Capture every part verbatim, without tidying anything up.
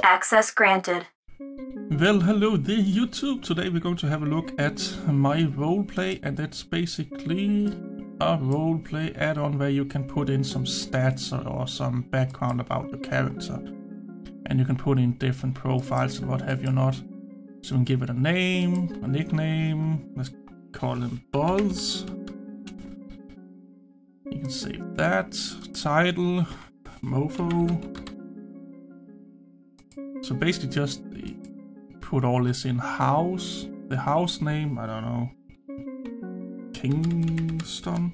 Access granted. Well, hello there YouTube. Today we're going to have a look at my roleplay, and that's basically a roleplay add-on where you can put in some stats or, or some background about your character. And you can put in different profiles and what have you not. So you can give it a name, a nickname, let's call him Buzz. You can save that, title, Mofo. So basically just put all this in house. The house name, I don't know. Kingston.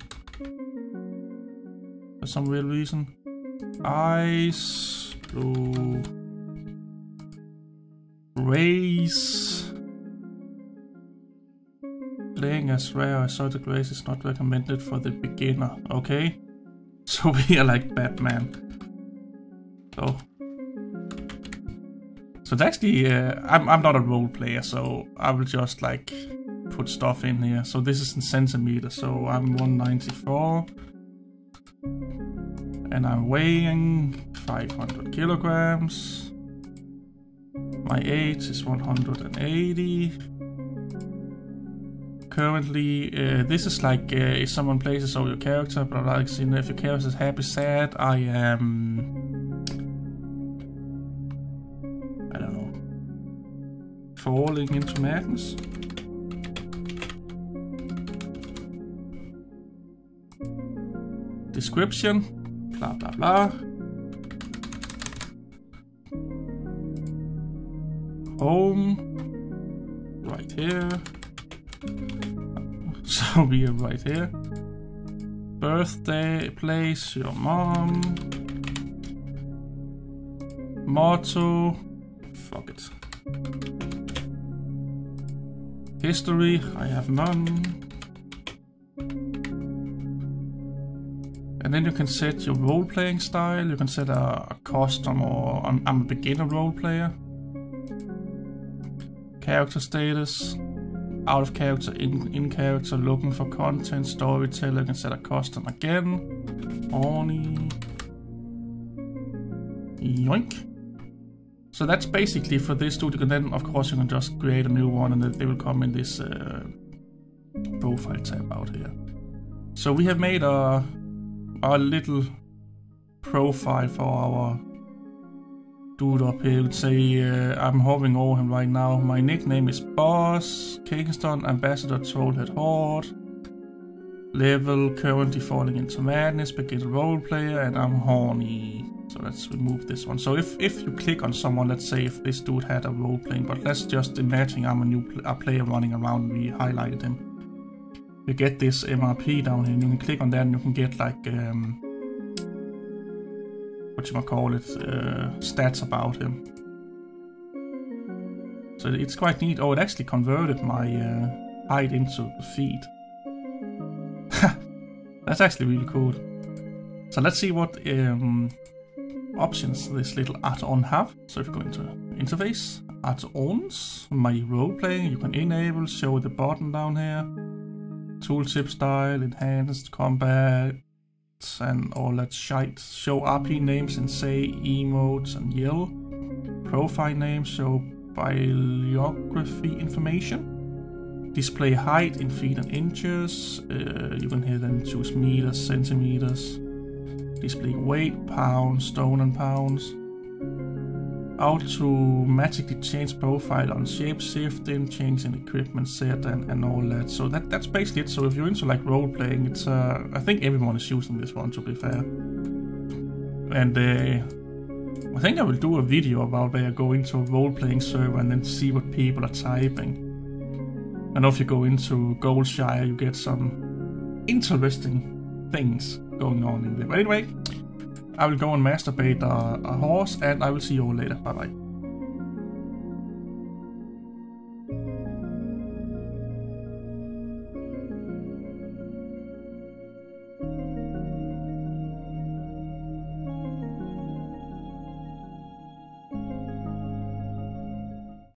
For some real reason. Ice. Blue. Race. Playing as rare exotic race is not recommended for the beginner. Okay. So we are like Batman. So. So it's actually, uh, I'm, I'm not a role player, so I will just like put stuff in here. So this is in centimeters, so I'm one ninety-four. And I'm weighing five hundred kilograms. My age is one hundred eighty. Currently, uh, this is like uh, if someone plays as your character, but like, you know, if your character is happy, sad, I am... falling into madness. Description, blah blah blah. Home, right here. So we are right here. Birthday, place, your mom. Motto, fuck it. History, I have none. And then you can set your role-playing style. You can set a, a custom or I'm, I'm a beginner role player. Character status, out of character, in, in character, looking for content, storyteller. You can set a custom again. Orny. Yoink. So that's basically for this dude. You can then, of course, you can just create a new one, and they will come in this uh, profile tab out here. So we have made a, a little profile for our dude up here. You would say uh, I'm hovering over him right now. My nickname is Boss, Kingston, Ambassador, Trollhead Horde. Level, currently falling into madness, beginner role player, and I'm horny. So let's remove this one. So if, if you click on someone, let's say if this dude had a role playing, but let's just imagine I'm a new pl a player running around and we highlighted him. You get this M R P down here and you can click on that and you can get like, um, what you might call it, uh, stats about him. So it's quite neat. Oh, it actually converted my uh, height into the feet. That's actually really cool. So let's see what um, options this little add-on have. So if you go into interface, add-ons, my role-playing, you can enable, show the button down here, tooltip style, enhanced combat, and all that shite. Show R P names and say emotes and yell. Profile names, show bibliography information. Display height in feet and inches. Uh, you can here then choose meters, centimeters. Display weight, pounds, stone and pounds. Automatically change profile on shape shifting, change in equipment set and, and all that. So that that's basically it. So if you're into like role playing, it's uh, I think everyone is using this one, to be fair. And uh, I think I will do a video about where I go into a role playing server and then see what people are typing. I know if you go into Goldshire, you get some interesting things going on in there. But anyway, I will go and masturbate a, a horse, and I will see you all later. Bye bye.